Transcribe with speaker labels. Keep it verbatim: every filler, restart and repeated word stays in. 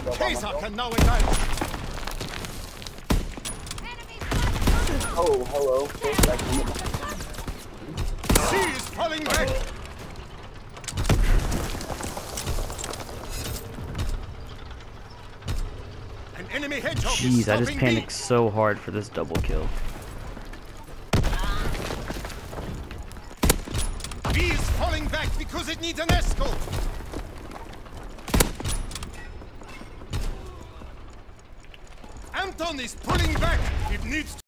Speaker 1: Caesar can now advance.
Speaker 2: Oh, hello.
Speaker 1: C is falling back. An enemy hedgehog is
Speaker 3: Jeez, I just
Speaker 1: stopping
Speaker 3: panicked
Speaker 1: B.
Speaker 3: so hard for this double kill.
Speaker 1: B is falling back because it needs an escort. Anton is pulling back. It needs